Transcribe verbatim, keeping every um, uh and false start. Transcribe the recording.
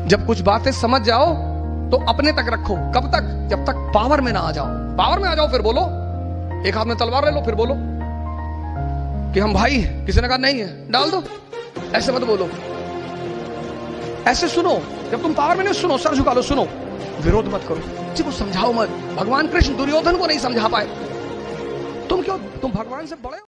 जब कुछ बातें समझ जाओ तो अपने तक रखो। कब तक? जब तक पावर में ना आ जाओ। पावर में आ जाओ फिर बोलो। एक हाथ में तलवार ले लो फिर बोलो कि हम भाई हैं। किसी ने कहा नहीं है, डाल दो। ऐसे मत बोलो, ऐसे सुनो। जब तुम पावर में नहीं, सुनो, सर झुका लो, सुनो, विरोध मत करो, किसी को समझाओ मत। भगवान कृष्ण दुर्योधन को नहीं समझा पाए, तुम क्यों? तुम भगवान से बड़े हो।